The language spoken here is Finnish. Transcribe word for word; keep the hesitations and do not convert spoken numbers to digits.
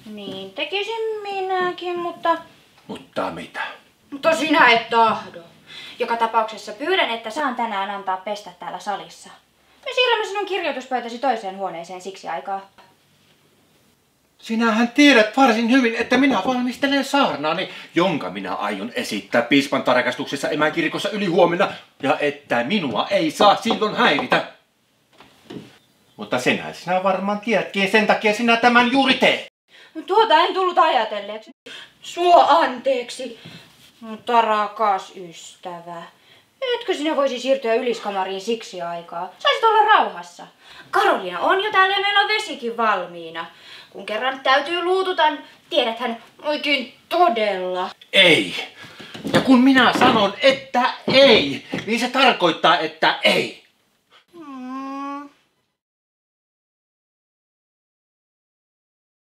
Niin tekisin minäkin, mutta... Mutta mitä? Mutta sinä et tahdo. Joka tapauksessa pyydän, että saan tänään antaa pestä täällä salissa. Me siirrämme sinun kirjoituspöytäsi toiseen huoneeseen siksi aikaa. Sinähän tiedät varsin hyvin, että minä valmistelen saarnaani, jonka minä aion esittää piispan tarkastuksessa emäkirkossa ylihuomenna, ja että minua ei saa silloin häiritä. Mutta senhän sinä varmaan tiedätkin, sen takia sinä tämän juuri teet. Tuota en tullut ajatelleeksi. Suo anteeksi. Mutta rakas ystävä, etkö sinä voisi siirtyä yliskamariin siksi aikaa? Saisit olla rauhassa. Karoliina on jo täällä ja meillä on vesikin valmiina. Kun kerran täytyy luututa, tiedäthän oikein todella. Ei. Ja kun minä sanon, että ei, niin se tarkoittaa, että ei.